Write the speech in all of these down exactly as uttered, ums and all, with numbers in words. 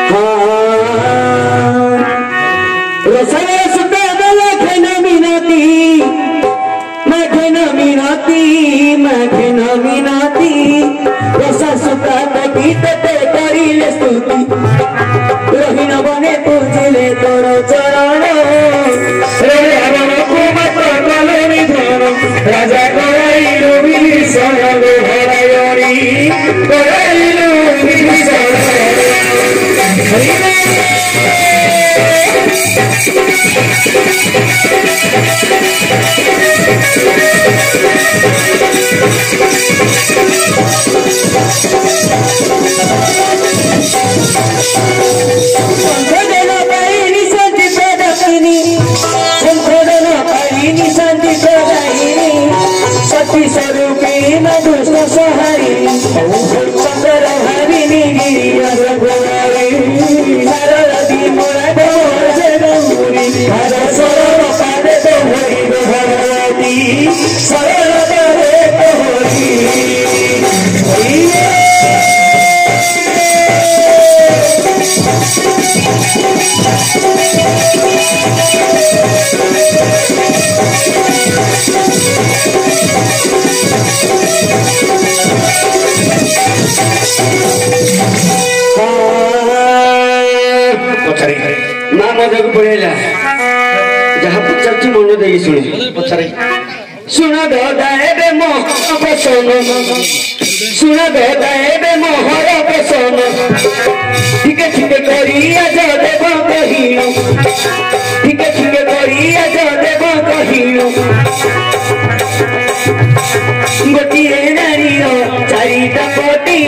जहाँ पचार मन दे शुणे पचारे सुन दे मोह पसन सुन दे मोहर पसन ठीके ठीके करिया जा देव कहिल ठीके ठीके करिया जा देव कहिल गोटे नारी चारिटा पति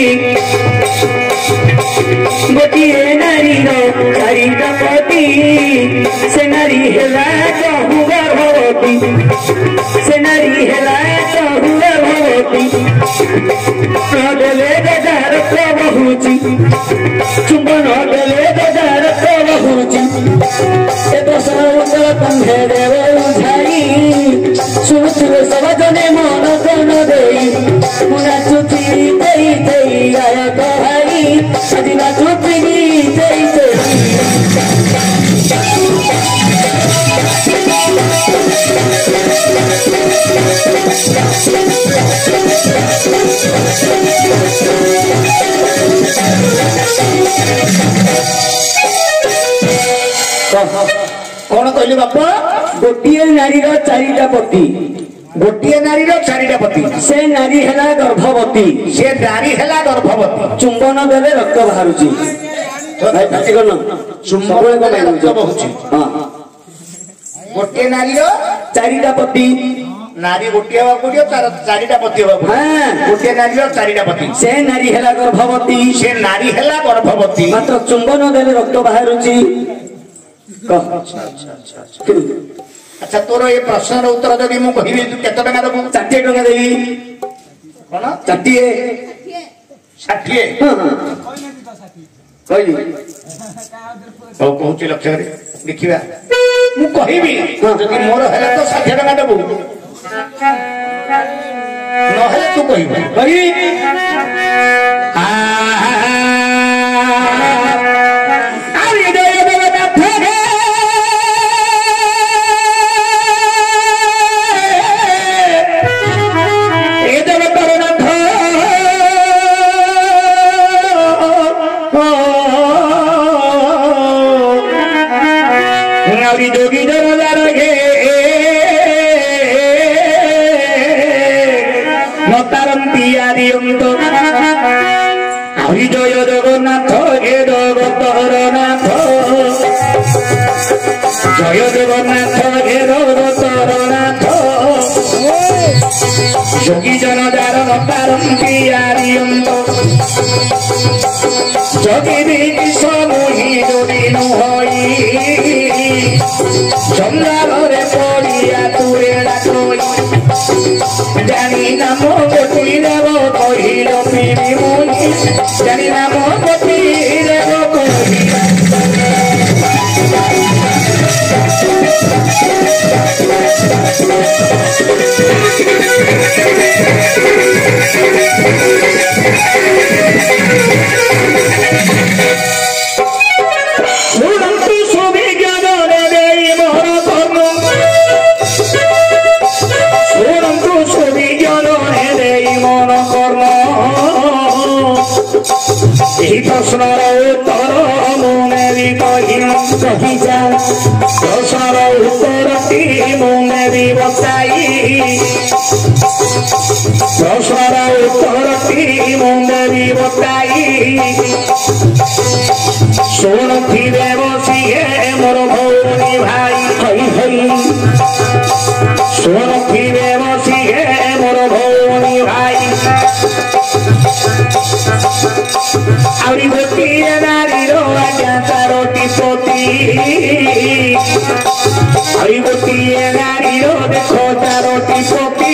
गोटे नारी चारिटा पति से नारी हेला कहू गर्भवती से नारी हेला कहू गर्भवती नदेले गजार प्रबहुची चुंबन देले गजार प्रबहुची ए दशा उत्तर तुम्हे देव उझाई सुनुथिले सब जने मन कन देई मुना चुथी देई देई आया कहाई सदिना चुथी देई देई कौन कहले बापा गोटे नारी चारिटा पति गोटे नारी चारिटा पति से नारी है गर्भवती से नारी है गर्भवती चुंबन देले रक्त बाहर गोटे नारी चारिटा पति नारी गोटे पड़ो चारिटा पति गोटे नारी चारिटा पति से नारी है गर्भवती से नारी है गर्भवती मात्र चुंबन देले रक्त बाहर अच्छा तोर ये प्रश्न उत्तर जदि मु कहिबी तू केते टका देबू षाठिए टका देबी कोन षाठिए षाठिए कहली तो कहूची लक्ष्य रे देखिबा मु कहिबी जदि मोर हेले तो षाठिए टका देबू न हेले तू कहिबी कहिबी आ आरे दे देवता फेरे जोगी जरा गे नतारम पियारियंत हरि जय जगन्नाथ हे जगतरनाथ जय जगन्नाथ हे जगतरनाथ जोगी जन जार नतारम पियारियंत जोगी भी समूही जोड़ी नुहई जंगल पड़िया तुरे डाकोई जानी नाम गोटी देव कहिल पीरी मुनि जानी नाम गोटी देव कहिल ଏହି ପ୍ରଶ୍ନର ଉତ୍ତର ମୁଁ ନେବି କହି କହିଯା ପ୍ରଶ୍ନର ଉତ୍ତରଟି ମୁଁ ନେବି ବତାଇ ପ୍ରଶ୍ନର ଉତ୍ତରଟି ମୁଁ ନେବି ବତାଇ ଶୁଣୁଥିବେ ବସିଏ ମୋର ଭଉଣୀ ଭାଇ ହଇ ହଇ ଶୁଣୁଥିବେ ବସିଏ ମୋର ଭଉଣୀ ଭାଇ ଆହୁରି ଗୋଟିଏ ନାରୀର ଆଜ୍ଞା ଚାରୋଟି ପତି ଆହୁରି ଗୋଟିଏ ନାରୀର ଦେଖ ଚାରୋଟି ପତି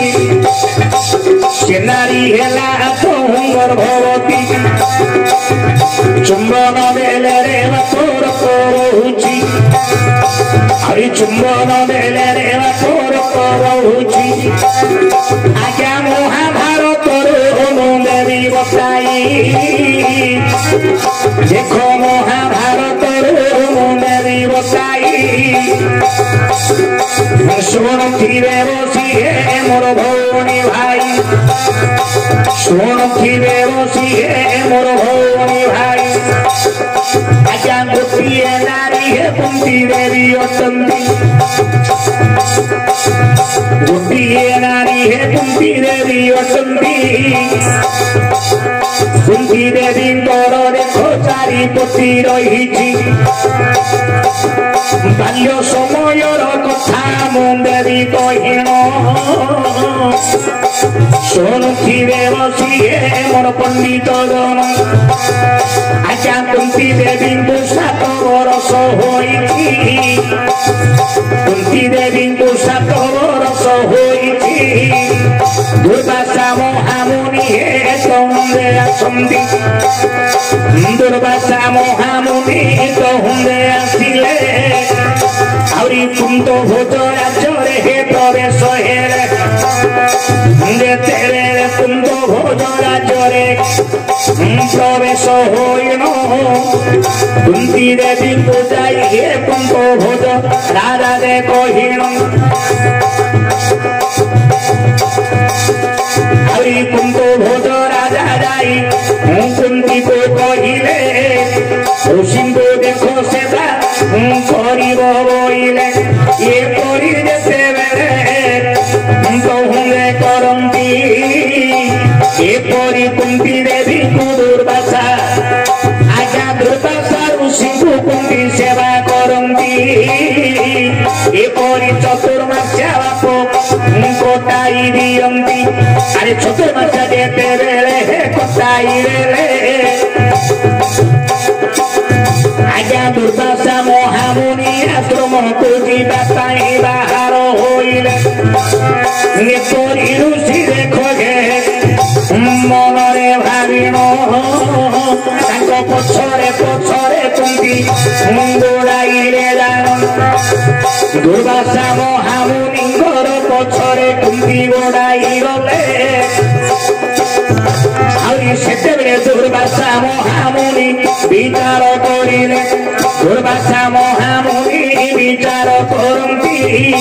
ସେ ନାରୀ ହେଲା ଗର୍ଭବତୀ ଚୁମ୍ବନ ଦେଲେ ବାପର ରହୁଛି ଆହୁରି ଚୁମ୍ବନ ଦେଲେ ବାପର ରହୁଛି ଆଜ୍ଞା ମହାଭାରତରୁ ମୁଁ ଦେବି ବତାଇ ଦେଖ ମହାଭାରତରୁ ମୁଁ ଦେବି ବତାଇ ଶୁଣୁଥିବେ ବସିଏ ମୋର ଭଉଣୀ ଭାଇ ଶୁଣୁଥିବେ ବସିଏ ମୋର ଭଉଣୀ ଭାଇ ଆଜ୍ଞା ଗୋଟିଏ ନାରୀ ହେ କୁନ୍ତି ଦେବୀ ଅଛନ୍ତି ଗୋଟିଏ ନାରୀ ହେ କୁନ୍ତି ଦେବୀ ଅଛନ୍ତି କୁନ୍ତି ଦେବୀଙ୍କର ଦେଖ ଚାରିପତି ରହିଛି ବାଲ୍ୟ ସମୟର କଥା ମୁଁ ଦେବି କହିଣ ଶୁଣୁଥିବେ ବସିଏ ମୋର ପଣ୍ଡିତ ଜନ ଆଜ୍ଞା କୁନ୍ତି ଦେବୀଙ୍କୁ ସାତ ବରଷ ହୋଇଛି କୁନ୍ତି ଦେବୀଙ୍କୁ ସାତ ବରଷ ହୋଇଛି ଦୁର୍ବାସା ମହାମୁନି ତହୁଁରେ ଆସନ୍ତି ଦୁର୍ବାସା ମହାମୁନି ତହୁଁରେ ଆସିଲେ ଆହୁରି କୁନ୍ତ ଭୋଜ ରାଜ୍ୟରେ ହେ ପ୍ରବେଶ ହେଲେ ଯେତେବେଳେ କୁନ୍ତ ଭୋଜ ରାଜ୍ୟରେ ପ୍ରବେଶ ହୋଇନ କୁନ୍ତି ଦେବୀଙ୍କୁ ଯାଇ ହେ କୁନ୍ତ ଭୋଜ ରାଜାରେ କହିଣ ଆହୁରି କୁନ୍ତ ଭୋଜ ରାଜା ଯାଇ କୁନ୍ତୀକୁ କହିଲେ ଋଷିଙ୍କୁ ଦେଖ ସେବା କରିବ ବୋଇଲେ ଏପରି ଯେତେବେଳେ ତହୁଁରେ କରନ୍ତି ଏପରି କୁନ୍ତି ଦେବୀଙ୍କୁ ଦୁର୍ବାସା ଆଜ୍ଞା ଦୁର୍ବାସା ଋଷିଙ୍କୁ କୁନ୍ତି ସେବା କରନ୍ତି ଏପରି ଚତୁର୍ମାସ୍ୟା ବାପ କଟାଇ ଦିଅନ୍ତି ଆରେ ଚତୁର୍ମାସ୍ୟା ଯେତେବେଳେ କଟାଇ ଦେଲେ ଆଜ୍ଞା ଦୁର୍ବାସା ମହାମୁନି ଆଶ୍ରମକୁ ଯିବା ପାଇଁ ବାହାର ହୋଇଲେ ଏପରି ଋଷି ଦେଖ ମନରେ ଭାବିଣ ତାଙ୍କ ପଛରେ ପଛରେ କୁନ୍ତି ଗୋଡ଼ାଇଲେ ଜାଣ ଦୁର୍ବାସା ମହାମୁନିଙ୍କର ପଛରେ କୁନ୍ତି ଗୋଡ଼ାଇ ଗଲେ ଆହୁରି ସେତେବେଳେ ଦୁର୍ବାସା ମହାମୁନି ବିଚାର କରିଲେ ଦୁର୍ବାସା ମହାମୁନି ବିଚାର କରନ୍ତି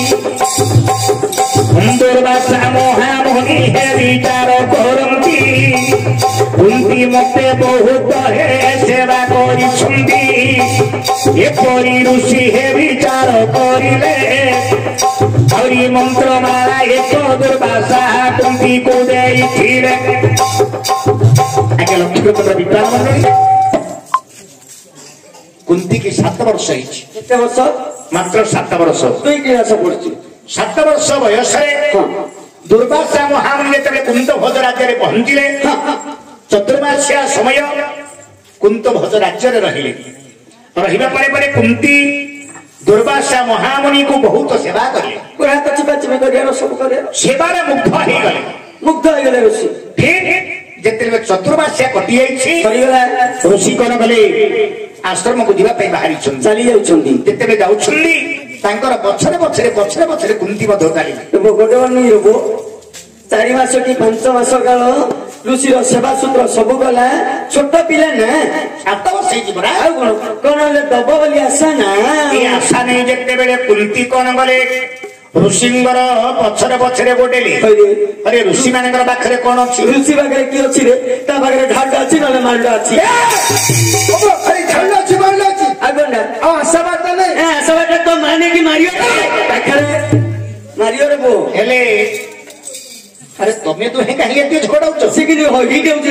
ଦୁର୍ବାସା ମହାମୁନି ହେ ବିଚାର କରନ୍ତି କୁନ୍ତି ମତେ ବହୁତ ହେ ସେବା କରିଛନ୍ତି ଏପରି ଋଷି ହେ ବିଚାର କରିଲେ ଆହୁରି ମନ୍ତ୍ରମାଳା ଏକ ଦୁର୍ବାସା କୁନ୍ତୀକୁ ଦେଇଥିଲେ ଆଜ୍ଞା ଲକ୍ଷ୍ମୀପତ୍ର ବିଚାର ମଣ୍ଡଳୀ କୁନ୍ତି କି ସାତ ବର୍ଷ ହେଇଛି କେତେ ବର୍ଷ ମାତ୍ର ସାତ ବର୍ଷ ଦୁଇ କ୍ଲାସ ପଢୁଛି ସାତ ବର୍ଷ ବୟସରେ ଦୁର୍ବାସା ମହାମୁନି ଯେତେବେଳେ କୁନ୍ତ ଭୋଜ ରାଜ୍ୟରେ ପହଞ୍ଚିଲେ ଚତୁର୍ମାସ୍ୟା ସମୟ କୁନ୍ତ ଭୋଜ ରାଜ୍ୟରେ ରହିଲେ ରହିବା ପରେ ପରେ କୁନ୍ତି ଦୁର୍ବାସା ମହାମୁନିକୁ ବହୁତ ସେବା କଲେ ସେବାରେ ମୁଗ୍ଧ ହେଇଗଲେ ମୁଗ୍ଧ ହେଇଗଲେ ଋଷି ଯେତେବେଳେ ଚତୁର୍ମାସ୍ୟା କଟି ଯାଇଛି ଋଷି କଣ କଲେ ଆଶ୍ରମକୁ ଯିବା ପାଇଁ ବାହାରିଛନ୍ତି ଚାଲି ଯାଉଛନ୍ତି ଯେତେବେଳେ ଯାଉଛନ୍ତି ତାଙ୍କର ପଛରେ ପଛରେ ପଛରେ ପଛରେ କୁନ୍ତି ମଧ୍ୟ ଚାଲିଲେ ଗୋଟେ ହବ ଚାରି ମାସ କି ପାଞ୍ଚ ମାସ କାଳ ଋଷିର ସେବା ସୂତ୍ର ସବୁ ଗଲା ଛୋଟ ପିଲା ନା ସାତ ବର୍ଷ ହେଇଯିବ ନା ଆଉ କଣ କଣ ହେଲେ ଦବ ବୋଲି ଆଶା ନା ଏ ଆଶା ନେଇ ଯେତେବେଳେ କୁନ୍ତି କଣ ଗଲେ ଋଷିଙ୍କର ପଛରେ ପଛରେ ଗୋଟେଲେ ଆରେ ଋଷି ମାନଙ୍କର ପାଖରେ କଣ ଅଛି ଋଷି ପାଖରେ କି ଅଛି ରେ ତା ପାଖରେ ଢାଲ ଅଛି ନହେଲେ ମାଲଟା ଅଛି ଆଶା ବାର୍ତ୍ତା ନାହିଁ ଆଶା ବାର୍ତ୍ତା ତ ମାନେ କି ମାରିବ ପାଖରେ ମାରିବ ରେ ବୋ ହେଲେ ଆରେ ତମେ ତ ହିଁ କାହିଁକି ଏତେ ଝଗଡାଉଛ ସେ କିନ୍ତୁ ହଇ ଦେଉଛି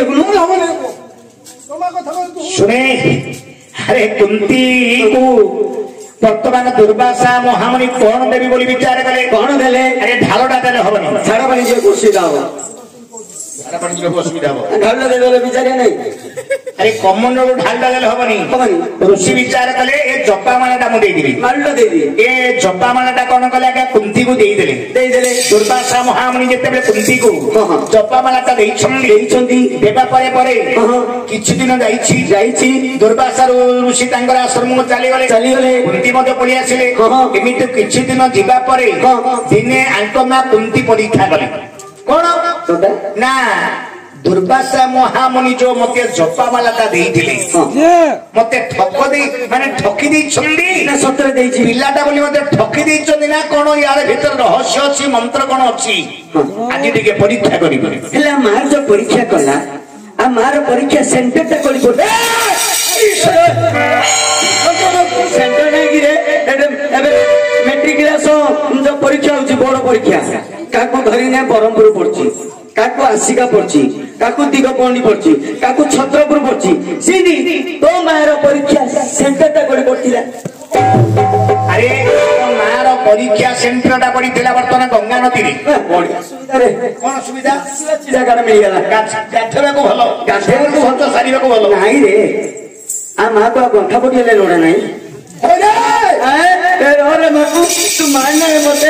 ଶୁଣେ ଆରେ କୁନ୍ତି କୁ ବର୍ତ୍ତମାନ ଦୁର୍ବାସା ମହାମୁନି କଣ ଦେବି ବୋଲି ବିଚାର କଲେ କଣ ଦେଲେ ଆରେ ଢାଳଟା ଦେଲେ ହବନି ଝାଡ ପାଣି ଯିବାକୁ ଅସୁବିଧା ହବ ଝାଡା ପାଣି ଯିବାକୁ ଅସୁବିଧା ହବ ଢାଳ ଦେଲେ ବିଚାରିଆ ନାହିଁ ଆରେ କମଣ୍ଡଳୁ ଢାଳଟା ଦେଲେ ହବନି ହବନି ଋଷି ବିଚାର କଲେ ଏ ଜପାମାଳାଟା ମୁଁ ଦେଇଦେବି ମାଲଟା ଦେଇଦିଏ ଏ ଜପାମାଳାଟା କଣ କଲେ ଆଜ୍ଞା କୁନ୍ତିକୁ ଦେଇଦେଲେ ଦେଇଦେଲେ ଦୁର୍ବାସା ମହାମୁନି ଯେତେବେଳେ କୁନ୍ତିକୁ ଜପାମାଳାଟା ଦେଇଛନ୍ତି ଦେଇଛନ୍ତି ଦେବା ପରେ ପରେ ହଁ। କିଛି ଦିନ ଯାଇଛି ଯାଇଛି ଦୁର୍ବାସା ଋଷି ତାଙ୍କର ଆଶ୍ରମକୁ ଚାଲିଗଲେ ଚାଲିଗଲେ କୁନ୍ତି ମଧ୍ୟ ପଳେଇ ଆସିଲେ ହଁ। ଏମିତି କିଛି ଦିନ ଯିବା ପରେ ହଁ। ଦିନେ ଆଙ୍କ ମା କୁନ୍ତି ପରୀକ୍ଷା କଲେ କଣ ଯୋଉଟା ନା ଦୁର୍ବାସା ମହାମୁନି ଯୋଉ ମତେ ଜପାମାଳାଟା ଦେଇଥିଲେ ମତେ ଠକ ଦେଇ ମାନେ ଠକି ଦେଇଛନ୍ତି ନା ସତରେ ଦେଇଛି ପିଲାଟା ବୋଲି ମତେ ଠକି ଦେଇଛନ୍ତି ନା କଣ ୟାର ଭିତରେ ରହସ୍ୟ ଅଛି ମନ୍ତ୍ର କଣ ଅଛି ଆଜି ଟିକେ ପରୀକ୍ଷା କରିବେ ହେଲେ ମା ଯୋଉ ପରୀକ୍ଷା କଲା ଆଉ ମାର ପରୀକ୍ଷା ସେଣ୍ଟରଟା କରି ସେଣ୍ଟର ନାଇକିରେ ଏବେ ମେଟ୍ରିକ କ୍ଲାସ ଯୋଉ ପରୀକ୍ଷା ହଉଛି ବଡ ପରୀକ୍ଷା କାହାକୁ ଧରି ନା ବ୍ରହ୍ମପୁର ପଡୁଛି କାହାକୁ ଆସିକା ପଡୁଛି କାହାକୁ ଦିଗପହଣ୍ଡି ପଡୁଛି କାହାକୁ ଛତ୍ରପୁର ପଡୁଛି ସେମିତି ତୋ ମାର ପରୀକ୍ଷା ସେଣ୍ଟରଟା କରି ପଡିଥିଲା ଆରେ ମାର ପରୀକ୍ଷା ସେଣ୍ଟରଟା ପଡିଥିଲା ବର୍ତ୍ତମାନ ଗଙ୍ଗା ନଦୀରେ ସୁବିଧାରେ କଣ ସୁବିଧା ଜାଗାଟା ମିଳିଗଲା ଗାଧେଇବାକୁ ଭଲ ଗାଧେଇବାକୁ ସଞ୍ଚ ସାରିବାକୁ ଭଲ ନାଇଁ ରେ ଆ ମାକୁ ଆଉ ଗଣ୍ଠା ପଡିଗଲେ ଲୋଡା ନାଇଁ ତୁ ମାନ ନାହିଁ ମତେ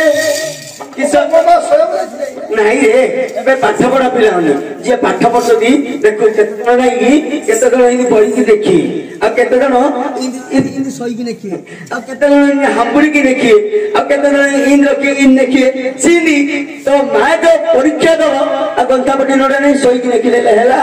ନାଇଁ ରେ ଏବେ ପାଠ ପଢା ପିଲାମାନେ ଯିଏ ପାଠ ପଢୁଛନ୍ତି ଦେଖୁ କେତେ ଜଣ ନାଇକି କେତେ ଜଣ ଏମିତି ବହିକି ଦେଖି ଆଉ କେତେ ଜଣ ଶୋଇକି ଦେଖିବେ ଆଉ କେତେ ଜଣ ହାମ୍ବୁଡିକି ଦେଖିବେ ଆଉ କେତେ ଜଣ ଇନ୍ ରଖିବେ ଇନ୍ ଦେଖିବେ ସେମିତି ତ ମା ଯୋଉ ପରୀକ୍ଷା ଦବ ଆଉ ଗନ୍ଥା ପଟି ନଡା ନାଇଁ ଶୋଇକି ଦେଖିଦେଲେ ହେଲା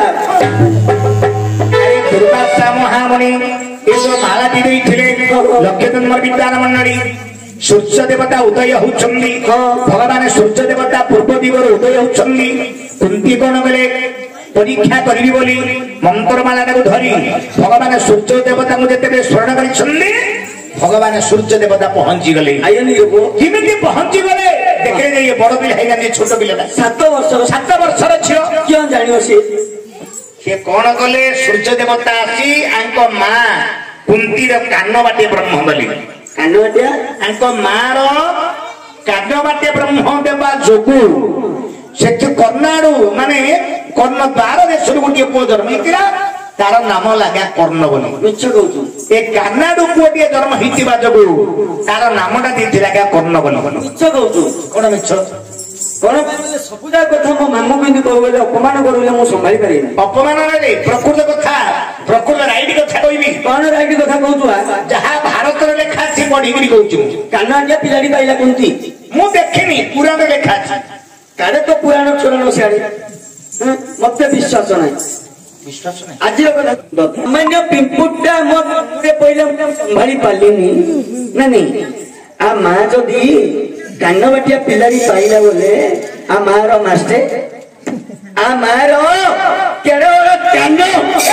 ଦୁର୍ବାସା ମହାମୁନି ଏ ଯୋଉ ମାଳାଟି ଦେଇଥିଲେ ଲକ୍ଷ୍ୟତନ୍ମ ବିଦ୍ୟାନ ମଣ୍ଡଳୀ ସୂର୍ଯ୍ୟ ଦେବତା ଉଦୟ ହଉଛନ୍ତି ଭଗବାନ ସୂର୍ଯ୍ୟ ଦେବତା ପୂର୍ବ ଦିଗରୁ ଉଦୟ ହଉଛନ୍ତି କୁନ୍ତି କଣ କଲେ ପରୀକ୍ଷା କରିବି ବୋଲି ମନ୍ତ୍ରମାଳାଟାକୁ ଧରି ଭଗବାନ ସୂର୍ଯ୍ୟ ଦେବତାଙ୍କୁ ଯେତେବେଳେ ସ୍ମରଣ କରିଛନ୍ତି ଭଗବାନ ସୂର୍ଯ୍ୟ ଦେବତା ପହଞ୍ଚିଗଲେ କେମିତି ପହଞ୍ଚିଗଲେ ଦେଖିଲେ ଯେ ବଡ ପିଲା ହେଇଯାନ୍ତି ଛୋଟ ପିଲାଟା ସାତ ବର୍ଷର ସାତ ବର୍ଷର ଝିଅ କିଏ ଜାଣିବ ସିଏ ସେ କଣ କଲେ ସୂର୍ଯ୍ୟ ଦେବତା ଆସି ଆଙ୍କ ମା କୁନ୍ତିର କାନ ବାଟେ ବ୍ରହ୍ମ ଗଲେ କାନ ବାଟିଆ ଆଙ୍କ ମାର କାନ ବାଟେ ବ୍ରହ୍ମ ଦେବା ଯୋଗୁ ସେଠି କର୍ଣ୍ଣାଡୁ ମାନେ କର୍ଣ୍ଣ ଦ୍ୱାର ଦେଶରୁ ଗୋଟିଏ ପୁଅ ଜନ୍ମ ହେଇଥିଲା ତାର ନାମ ଲାଗା କର୍ଣ୍ଣ ବୋଲି ମିଛ କହୁଛୁ ଏ କାନାଡୁ ପୁଅଟିଏ ଜନ୍ମ ହେଇଥିବା ଯୋଗୁ ତାର ନାମଟା ଦେଇଥିଲା ଆଜ୍ଞା କର୍ଣ୍ଣ ବୋଲି ମିଛ କହୁଛୁ କଣ ମିଛ କଣ ସବୁ ଯାକ କଥା ମୋ ମାମୁ କେମିତି କହୁ ବୋଲେ ଅପମାନ କରିଲେ ମୁଁ ସମ୍ଭାଳି ପାରିବି ଅପମାନ ନାହିଁ ପ୍ରକୃତ କଥା ପ୍ରକୃତ ରାଇଟ କଥା କହିବି କଣ ରାଇଟ କଥା କହୁଛୁ ଯାହା ଭାରତରେ ଲେଖା ଅଛି ପଢିକିରି କହୁଛୁ କାନ ଆଜ୍ଞା ପିଲାଟି ପାଇଲା କୁନ୍ତି ମୁଁ ଦେଖିନି ପୁରାଣ ଲେଖା ଅଛି କାଳେ ତ ପୁରାଣ ଛୋରାଣ ସିଆଡେ ମତେ ବିଶ୍ୱାସ ନାହିଁ ବିଶ୍ୱାସ ନାହିଁ ଆଜିର କଥା ସାମାନ୍ୟ ପିମ୍ପୁଟା ମୋ ପଇଲା ସମ୍ଭାଳି ପାରିଲିନି ନା ନାଇଁ ଆ ମା ଯଦି କାନ ବାଟିଆ ପିଲାଟି ପାଇଲା ବୋଲେ ଆ ମାର ମାଷ୍ଟେ ଆ ମାର କେଡ କାନ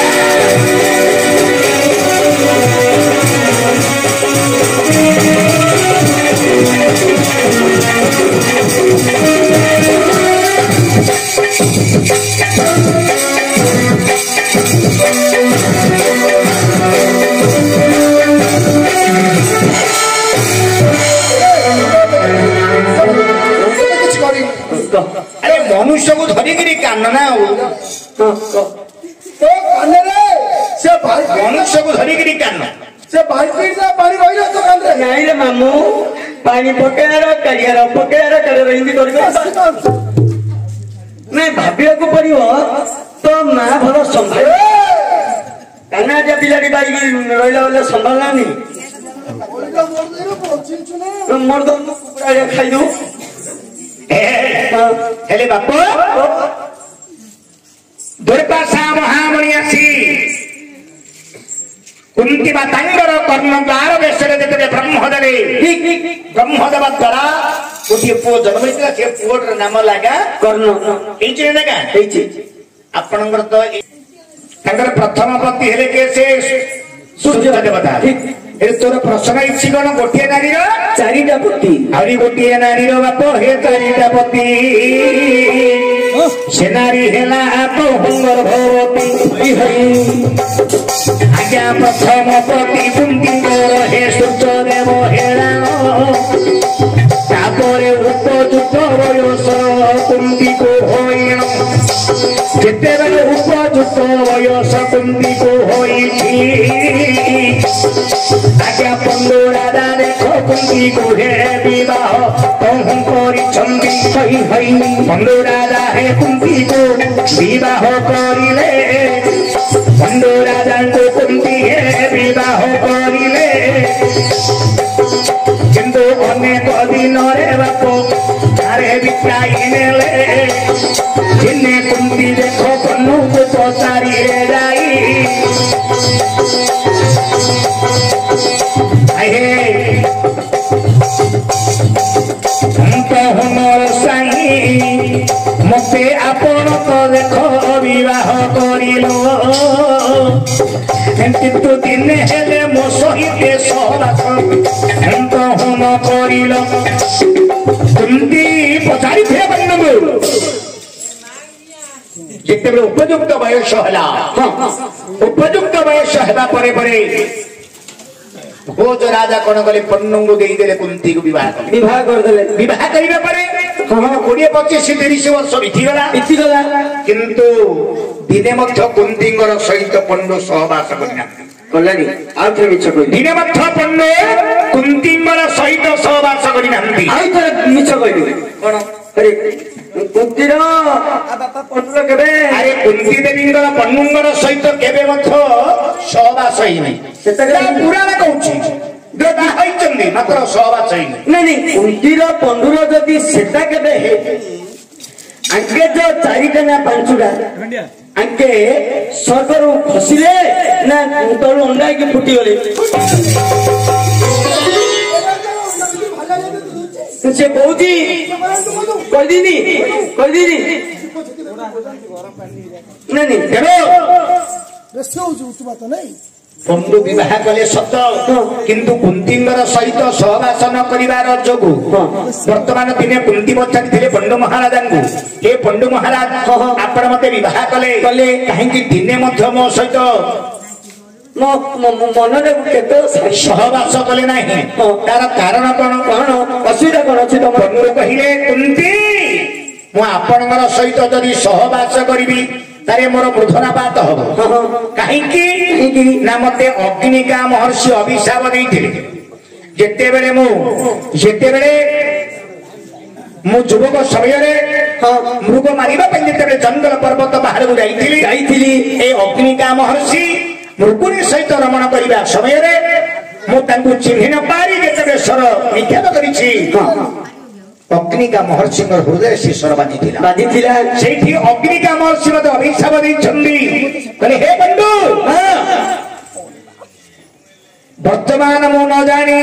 ଆରେ ମନୁଷ୍ୟକୁ ଧରିକିରି କାନ ନା ମନୁଷ୍ୟକୁ ଧରିକିରି କାନ ସେ ବାଲ୍ଟିରେ ପାଣି ରହିଲା ତ କାନରେ ନାଇଁ ରେ ମାମୁ ପାଣି ପକେଇବାର କାଳିଆର ପକେଇବାର କାଳିଆର ଏମିତି କରିବ ନାଇଁ ଭାବିବାକୁ ପଡିବ ତ ମା ଭଲ ସମ୍ଭାଳ କାନାଡିଆ ପିଲାଟି ବାଇକି ରହିଲା ବୋଲେ ସମ୍ଭାଳିଲାନି ମର୍ଦ କୁକୁଡ଼ା ଖାଇଦଉ ହେଲେ ବାପ ଦୁର୍ବାସା ମହାମୁନି ଆସି କୁନ୍ତି ମାତାଙ୍କର କର୍ଣ୍ଣ ଦ୍ୱାର ଦେଶରେ ଯେତେବେଳେ ବ୍ରହ୍ମ ଦେଲେ ବ୍ରହ୍ମ ଦେବା ଦ୍ୱାରା ଗୋଟିଏ ପୁଅ ଜନ୍ମ ହେଇଥିଲା ସେ ପୁଅର ନାମ ଲାଗା କର୍ଣ୍ଣ ହେଇଛି ନା ହେଇଛି ଆପଣଙ୍କର ତ ତାଙ୍କର ପ୍ରଥମ ପତି ହେଲେ କିଏ? ସେ ସୂର୍ଯ୍ୟ ଦେବତା। ଏ ତୋର ପ୍ରଶ୍ନ ଇଚ୍ଛି କଣ? ଗୋଟିଏ ନାରୀର ଚାରିଟା ପତି, ଆହୁରି ଗୋଟିଏ ନାରୀର ବାପ ହେ ଚାରିଟା ପତି। ସେ ନାରୀ ହେଲା ପ୍ରଭୁଙ୍କର ଭଗବତୀ। ଆଜ୍ଞା ପ୍ରଥମ ପତି କୁନ୍ତୀଙ୍କର ହେ ସୂର୍ଯ୍ୟ ଦେବ ହେରାଣ। ତାପରେ ଉପଯୁକ୍ତ ବୟସ କୁନ୍ତୀକୁ ହଇଣ। ଯେତେବେଳେ ଉପଯୁକ୍ତ ବୟସ କୁନ୍ତୀକୁ ହୋଇଛି, ଆଜ୍ଞା ପଣ୍ଡୁ ରାଜା ଦେଖ କୁନ୍ତୀକୁ ହେ ବିବାହ କହୁ କରିଛନ୍ତି। ହଇ ହଇ ପଣ୍ଡୁ ରାଜା ହେ କୁନ୍ତୀକୁ ବିବାହ କରିଲେ। ପଣ୍ଡୁ ରାଜାଙ୍କୁ କୁନ୍ତୀ ହେ ବିବାହ କରିଲେ। କିନ୍ତୁ ଅନେକ ଦିନରେ ବାପ ଧାରେ ବିକାଇ ନେଲେ। ଦିନେ କୁନ୍ତୀ ଦେଖ ପଣ୍ଡୁକୁ ପଚାରିଲେ ଯାଇ, ମତେ ଆପଣ ତ ଦେଖ ବିବାହ କରିଲ, କିନ୍ତୁ ଦିନେ ହେଲେ ମୋ ସହିତ ସହବାସ ହନ କରିଲ। କୁନ୍ତୀ ପଚାରିଥିଲେ ପଣ୍ଡୁଙ୍କୁ। ଯେତେବେଳେ ଉପଯୁକ୍ତ ବୟସ ହେଲା, ଉପଯୁକ୍ତ ବୟସ ହେବା ପରେ ପରେ ଭୋଜ ରାଜା କଣ କଲେ? ପଣ୍ଡୁଙ୍କୁ ଦେଇଦେଲେ କୁନ୍ତୀକୁ ବିବାହ କଲେ। ବିବାହ କରିଦେଲେ। ବିବାହ କରିବା ପରେ କୋଡିଏ ପଚିଶ ତିରିଶ ବର୍ଷ ବିତିଗଲା ବିତିଗଲା କିନ୍ତୁ ଦିନେ ମଧ୍ୟ କୁନ୍ତୀଙ୍କର ସହିତ ପଣ୍ଡୁ ସହବାସ କରିନାହାନ୍ତି। କଲାନି। ଆଉ ଥରେ ମିଛ କହିଲି। ଦିନେ ମଧ୍ୟ ପଣ୍ଡୁ କୁନ୍ତୀଙ୍କର ସହିତ ସହବାସ କରିନାହାନ୍ତି। ଆଉ ଥରେ ମିଛ କହିଲି। କଣ? ଆରେ କୁନ୍ତୀର ବାପା ପଣ୍ଡୁର କେବେ? ଆରେ କୁନ୍ତୀ ଦେବୀଙ୍କର ପଣ୍ଡୁଙ୍କର ସହିତ କେବେ ମଧ୍ୟ ସହବାସ ହେଇନାହିଁ। ସେଟା ପୁରାଣ କହୁଛି ହେଇଛନ୍ତି, ମାତ୍ର ସହବାସ ହେଇନି। ନାଇଁ ନାଇଁ, କୁନ୍ତୀର ପଣ୍ଡୁର ଯଦି ସେଟା କେବେ ଆଙ୍କେ ଯୋଉ ଚାରିଟା ନା ପାଞ୍ଚଟା ଆଙ୍କେ ସ୍ୱର୍ଗରୁ ଖସିଲେ ନା ତଳୁ ଅଣ୍ଡା ହେଇକି ଫୁଟିଗଲେ? ସେ କହୁଛି କହିଦିନି କହିଦିନି ନାଇଁ ନାଇଁ ପଣ୍ଡୁ ବିବାହ କଲେ ସତ, କିନ୍ତୁ କୁନ୍ତୀଙ୍କର ସହିତ ସହବାସ ନ କରିବାର ଯୋଗୁ ବର୍ତ୍ତମାନ ଦିନେ କୁନ୍ତୀ ପଚାରିଥିଲେ ପଣ୍ଡୁ ମହାରାଜାଙ୍କୁ, ହେ ପଣ୍ଡୁ ମହାରାଜ ଆପଣ ମତେ ବିବାହ କଲେ କଲେ କାହିଁକି ଦିନେ ମଧ୍ୟ ମୋ ସହିତ ମନରେ କେତେ ସହବାସ କଲେ ନାହିଁ? ତାର କାରଣ କଣ? କଣ ଅସୁବିଧା କଣ ଅଛି? ତମ ପଣ୍ଡୁ କହିଲେ, କୁନ୍ତୀ ମୁଁ ଆପଣଙ୍କର ସହିତ ଯଦି ସହବାସ କରିବି ତାରେ ମୋର ମୃଧନାପାତ ହବ। କାହିଁକି ନା ମତେ ଅଗ୍ନିକା ମହର୍ଷି ଅଭିଶାପ ଦେଇଥିଲେ। ଯେତେବେଳେ ମୁଁ ଯେତେବେଳେ ମୁଁ ଯୁବକ ସମୟରେ ମୃଗ ମାରିବା ପାଇଁ ଯେତେବେଳେ ଜଙ୍ଗଲ ପର୍ବତ ବାହାରକୁ ଯାଇଥିଲି ଯାଇଥିଲି ଏ ଅଗ୍ନିକା ମହର୍ଷି ମୃଗୁଣୀ ସହିତ ରମଣ କରିବା ସମୟରେ ମୁଁ ତାଙ୍କୁ ଚିହ୍ନି ନ ପାରି ଯେତେବେଳେ ସ୍ୱର ନିକ୍ଷେପ କରିଛି, ଅଗ୍ନିକା ମହର୍ଷିଙ୍କର ହୃଦୟ ଶିଶର ବାଜିଥିଲା ବାଜିଥିଲା ସେଇଠି ଅଗ୍ନିକା ମହର୍ଷି ମତେ ଅଭିଶାପ ଦେଇଛନ୍ତି। କହିଲେ, ହେ ବନ୍ଧୁ ବର୍ତ୍ତମାନ ମୁଁ ନ ଜାଣି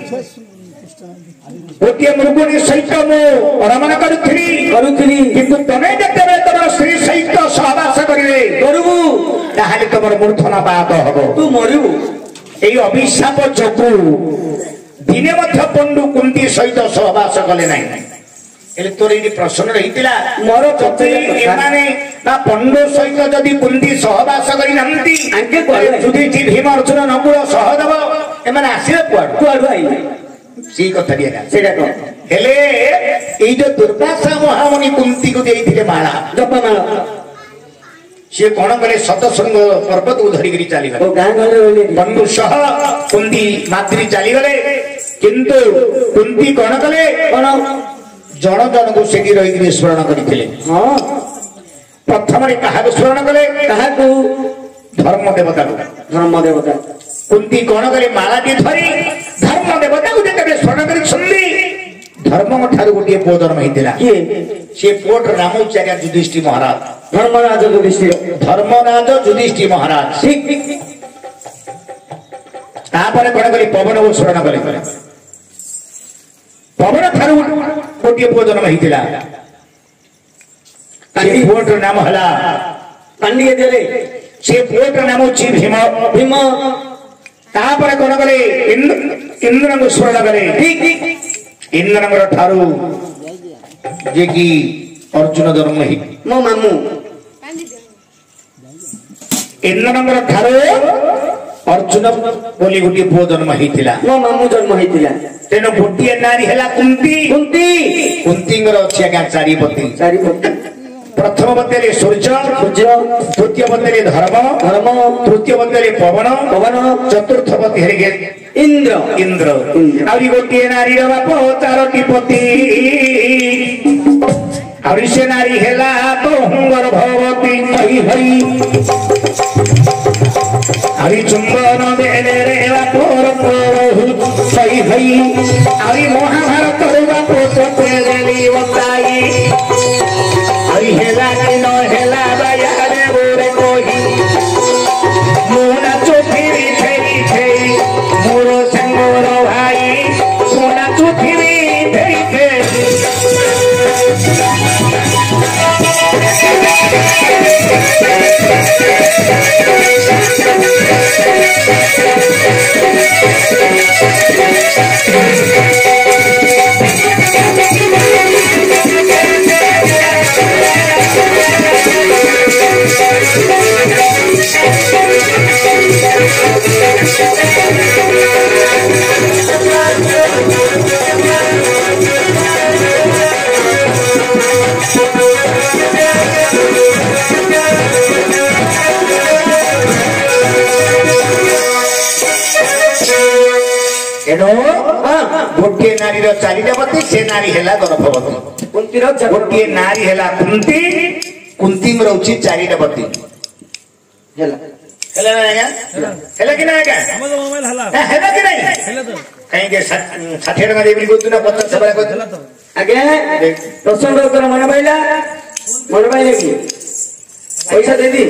ଗୋଟିଏ ମୃଗୁଣୀ ସହିତ ମୁଁ ରମଣ କରୁଥିଲି କରୁଥିଲି କିନ୍ତୁ ତମେ ଯେତେବେଳେ ତମର ସ୍ତ୍ରୀ ସହିତ ସହବାସ କରିବେ କରିବୁ ତାହେଲେ ତମର ମୂର୍ଧନାପାତ ହବ, ତୁ ମରିବୁ। এই অভিশাপ যোগু দিনে মধ্য পণ্ডু কুন্তী সহিত সহবাস কলে নাই। ହେଲେ ତୋର ଏଇଠି ପ୍ରଶ୍ନ ରହିଥିଲା ମୋର ଯଦି ଏମାନେ ବା ପଣ୍ଡୁ ସହିତ ଯଦି କୁନ୍ତୀ ସହବାସ କରିନାହାନ୍ତି ଯୁଧିଷ୍ଠିର ଭୀମ ଅର୍ଜୁନ ନକୁଳ ସହଦେବ ଏମାନେ ଆସିଲେ କୁଆଡୁ କୁଆଡୁ ଆଇଲେ? ସେଇ କଥା ସେଇଟା କଣ? ହେଲେ ଏଇ ଯୋଉ ଦୁର୍ବାସା ମହାମୁନି କୁନ୍ତୀକୁ ଦେଇଥିଲେ ମାଳା ଜପମାଳ, ସିଏ କଣ କଲେ? ସତସଙ୍ଗ ପର୍ବତକୁ ଧରିକିରି ଚାଲିଗଲେ। ବନ୍ଧୁ ସହ କୁନ୍ତୀ ମାତ୍ରୀ ଚାଲିଗଲେ, କିନ୍ତୁ କୁନ୍ତୀ କଣ କଲେ? କଣ ଜଣ ଜଣକୁ ସେଠି ରହିକିରି ସ୍ମରଣ କରିଥିଲେ। ହଁ, ପ୍ରଥମରେ କାହାକୁ ସ୍ମରଣ କଲେ? କାହାକୁ? ଧର୍ମ ଦେବତାକୁ। ଧର୍ମ ଦେବତା କୁନ୍ତୀ କଣ କଲେ? ମାଳାଟି ଧରି ଧର୍ମ ଦେବତାକୁ ଯେତେବେଳେ ସ୍ମରଣ କରିଛନ୍ତି, ଧର୍ମଙ୍କ ଠାରୁ ଗୋଟିଏ ପୁଅ ଜନ୍ମ ହେଇଥିଲା। କିଏ? ସେ ପୁଅର ନାମ ହଉଛି ଆଜ୍ଞା ଯୁଧିଷ୍ଠିର ମହାରାଜ। ଧର୍ମରାଜ ଯୁଧିଷ୍ଠିର ଧର୍ମରାଜ ଯୁଧିଷ୍ଠିର ମହାରାଜ। ଠିକ ଠିକ। ତାପରେ କଣ କଲେ? ପବନକୁ ସ୍ମରଣ କଲେ। ପବନ ଠାରୁ ଗୋଟିଏ ପୁଅ ଜନ୍ମ ହେଇଥିଲା। ପୁଅର ନାମ ହେଲା ପାଣ୍ଡିଏ ଦେଲେ। से पुओटर नाम होची भीम भीम तापर कोन गले इंद्र को स्मरण करे ठीक ठीक इंद्र ठारू जे की अर्जुन जन्म ही मो मामू इंद्र ठारू अर्जुन बोली गोटे पुओ जन्म होइतिला मो मामू जन्म होइतिला तेनो गोटे नारी हला कुंती कुंती कुंतींगर अछि आज्ञा चारि पति चारि पति प्रथम पत्नी सूर्य सूर्य द्वितीय पत्नी धर्म धर्म तृतीय पत्नी पवन पवन चतुर्थ पति हरिगे इंद्र इंद्र आउरी गोटे नारी बाप चारोटी पति आउरी से नारी हेला तो गर्भवती हई हई आउरी चुंबन देले रे बापर प्रभु सही हई आउरी महाभारत रे बाप सते देली बताई आउरी हेला कि न हेला बाया रे बोरे कोही मोना चोफिरी छेई छेई मोरो संगोरो भाई सोना चोफिरी छेई छेई गोटे नारी चारिटा पति से नारी है गर्भवती कुंती गोटे नारी है कुंती कुंती में रोची चारिटा पति षाठी टका देवी कहतु ना पचास सब कहतु आज्ञा प्रसन्न उत्तर मन पाइला मन पाइले कि पैसा देदी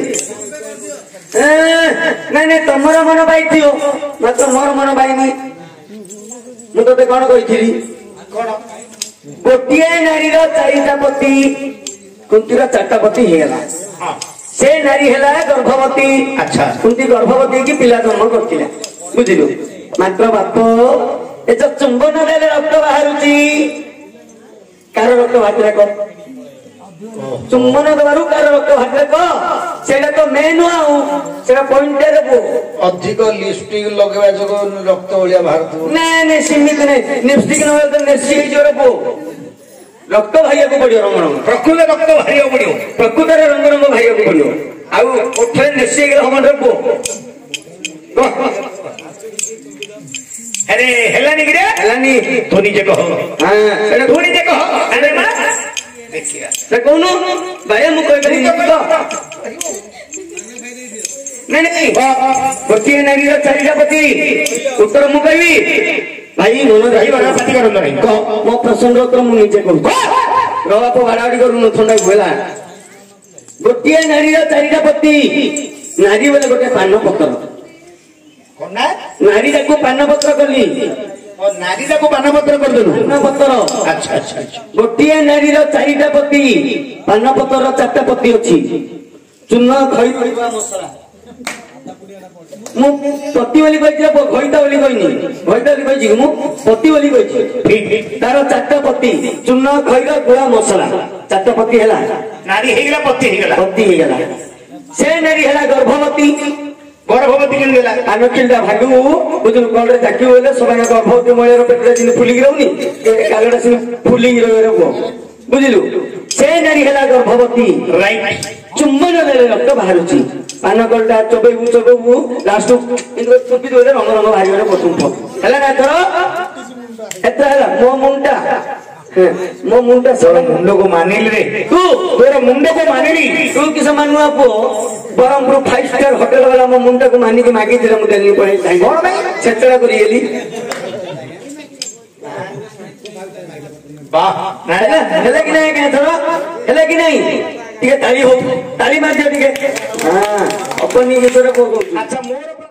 ନାଇଁ ନାଇଁ ତମର ମନ ପାଇଥିବ ମାତ୍ର ମୋର ମନ ପାଇନି ମୁଁ ତତେ କଣ କହିଥିଲି कौन गोटे नारीर चारिटा पति कुंतीर चारटा पति ହେଇଗଲା से नारी है गर्भवती अच्छा कुंती गर्भवती की पिला जन्म करथिला बुझिलु मात्र बाप ए जो चुंबन देले रक्त बाहरुची कार रक्त बाहरे को चुंबन दबारु कार रक्त बाहरे को सेटा तो मेन आउ सेटा पॉइंट देबो अधिक लिपस्टिक लगेबा जको रक्त ओलिया बाहर नै नै सीमित नै लिपस्टिक न तो नेसी जोर को रक्त भाइया को पड़ियो रंग रंग प्रकृत रक्त भाइया पड़ियो प्रकृत रे रंग रंग भाइया को पड़ियो आउ उठे नेसी के हम रखो अरे हेलानी गिरे हेलानी तो नीचे कहो हां अरे तो नीचे कहो अरे मां देखिया से कोनो भाइया मु कोइ करी तो नहीं नहीं गोटे नारी चारिटा पति उत्तर मु कहबी भाई मन भाई बड़ा पार्टी करन नहीं मो प्रसन्न उत्तर मु नीचे कहू रवा को बाड़ाड़ी करू न ठंडा भेला गोटे नारी चारिटा पति नारी बोले गोटे पान पत्र कोन ना नारी जाको पान पत्र करली और नारी जाको पान पत्र कर देलु पान पत्र अच्छा अच्छा अच्छा गोटे नारी चारिटा पति पान पत्र चारटा पति अछि चूर्ण खई खईवा मसला मु पति बोली कहि खईता बोली कहिनी खईता बोली कहि मु पति बोली कहि ठीक तार चारटा पति चूर्ण खईरा गुळा मसला चारटा पति हैला नारी हेगला पति हेगला पति हैला से नारी हैला गर्भवती गर्भवती किन देला आनकिलदा भागु बुझु कोडरे जाकी होले सबाय गर्भवती महिला पेटरे जिन फुली रहउनी कालडा से फुली रहबो बुझिलु से नारी हैला गर्भवती राइट चुम्बन देले रक्त बाहरुची पान करटा चबेबु चबेबु लास्ट इंद्र चुपी देले रंग रंग बाहरी गले पटुंप हैला ना तोर एत्रा हैला मो मुंडा मो मुंडा तोर मुंडो को मानिल रे तू तोर मुंडो को मानिली तू किस मानुआ पो बरमपुर फाइव स्टार होटल वाला मो मुंडा को मानी के मागी दिले मुदे नहीं पड़े जाई कोन भाई छेतरा करी गेली वाह हैला हैला कि नहीं कहत रो हैला कि नहीं ठीक है ताली हो ताली मार दियो ठीक है हां अपनी के तोरे को अच्छा मोर